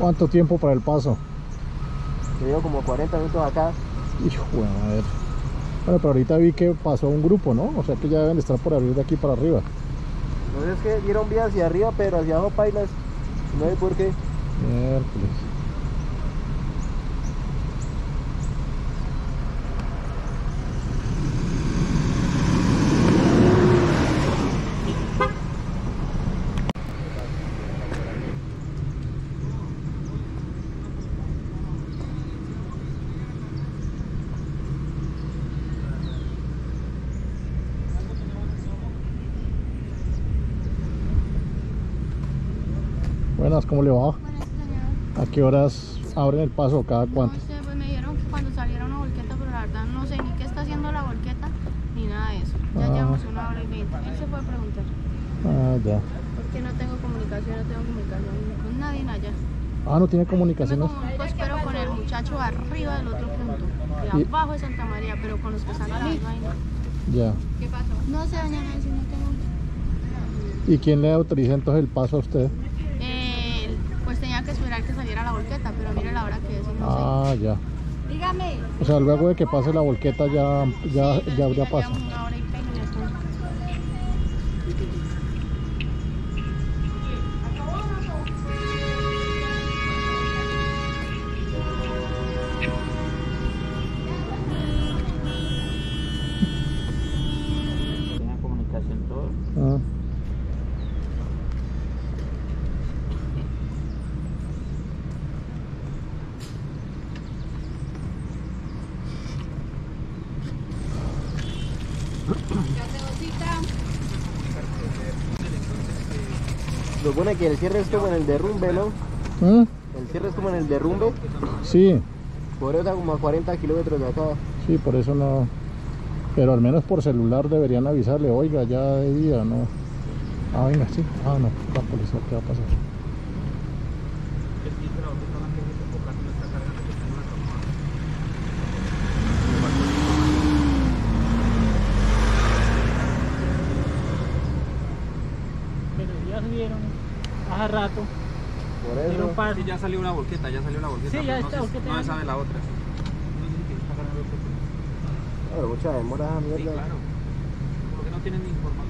¿Cuánto tiempo para el paso? Te digo como 40 minutos acá. Hijo de madre. Bueno, pero ahorita vi que pasó un grupo, ¿no? O sea que ya deben estar por abrir de aquí para arriba. No es que dieron vía hacia arriba, pero hacia abajo pailas. No sé por qué. Miércoles. Buenas, ¿cómo le va? Buenas, señor. ¿A qué horas abren el paso? ¿Cada cuánto? No sé, pues me dijeron que cuando saliera una volqueta, pero la verdad no sé ni qué está haciendo la volqueta ni nada de eso. Ya llevamos 1 hora y 20. Él se puede preguntar. Ah, ya. Porque no tengo comunicación con nadie allá. Ah, ¿no tiene comunicaciones? Pues pero con el muchacho arriba del otro punto, de abajo de Santa María, pero con los que están ahí no hay nada. Ya. ¿Qué pasó? No sé, doña Nancy, no tengo. ¿Y quién le autoriza entonces el paso a usted? Pues tenía que esperar que saliera la volqueta, pero mire la hora que es y no Ah, ya. sé. Dígame. O sea, luego de que pase la volqueta ya pasa. 1 hora y 20 ya está. Tengan comunicación todo. Ah. Se supone que el cierre es como en el derrumbe, ¿no? ¿Mm? El cierre es como en el derrumbe. Sí, Por eso está como a 40 kilómetros de acá. sí, por eso no. Pero al menos por celular deberían avisarle, oiga, ya de día, ¿no? Ah, venga, sí. Ah, no, la policía, ¿qué va a pasar? Pero ya subieron hace rato. Por Dieron eso. paso. Sí, ya salió una volqueta, Sí, ya pero está, volqueta no ya. se sabe la otra. Claro, mucha demora esa Sí, mierda. claro. Porque no tienen ni información.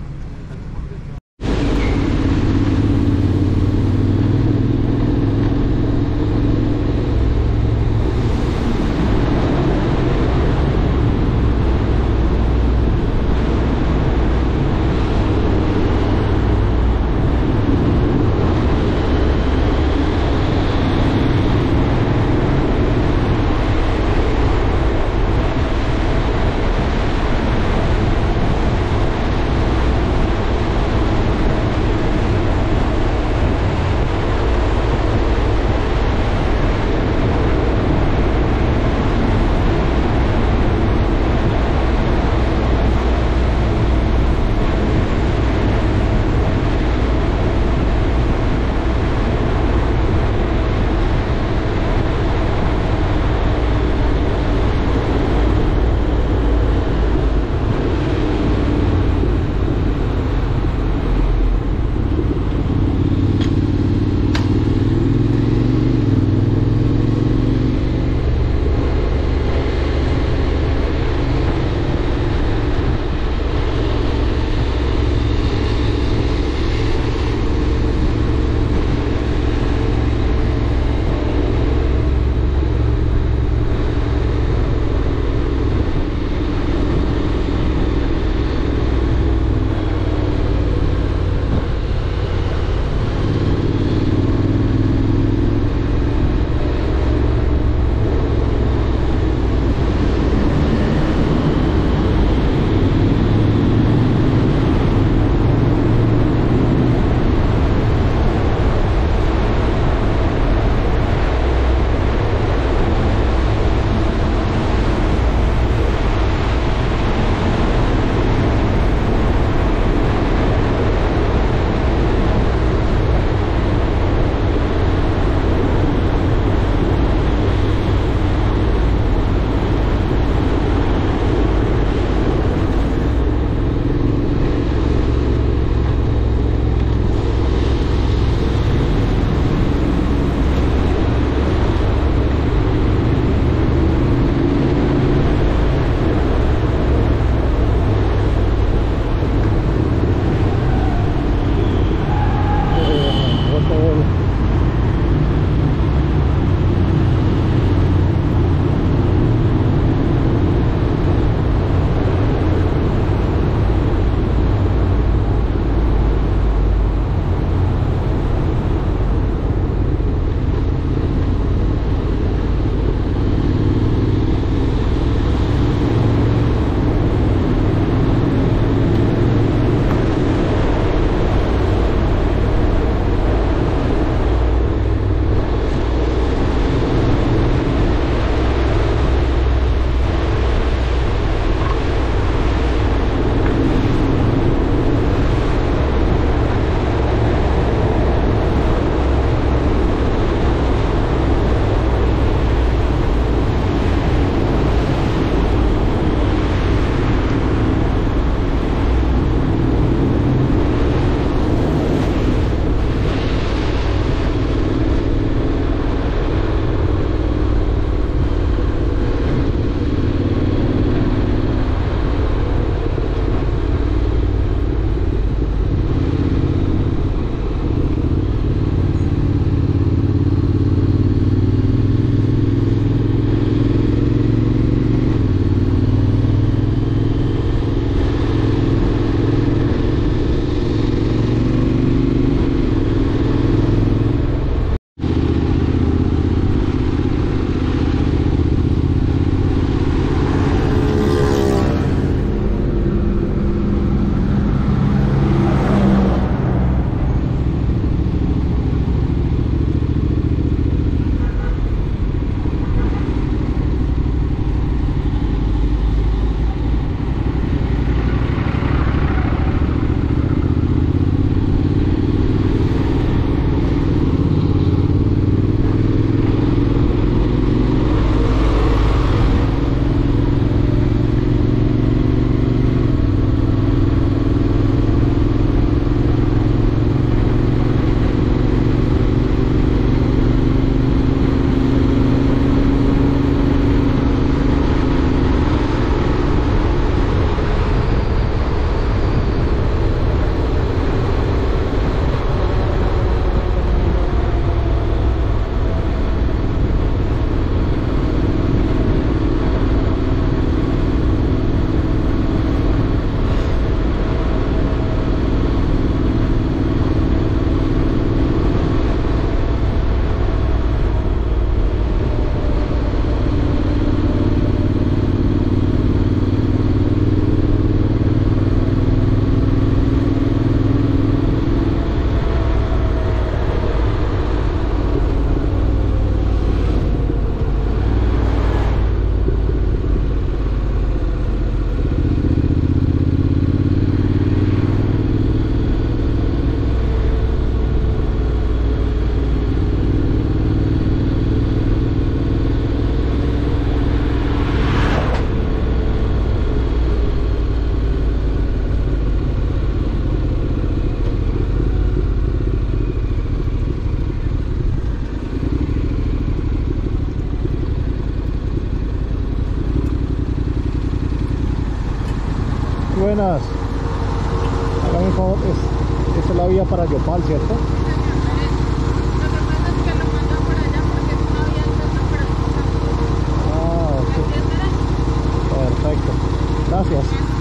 Buenas. Hágame un favor, esta es la vía para Yopal, ¿cierto? Lo que pasa es que lo mandan por allá porque es una vía alterna para el Ah, ok. ¿Me entiendes? Perfecto. Gracias.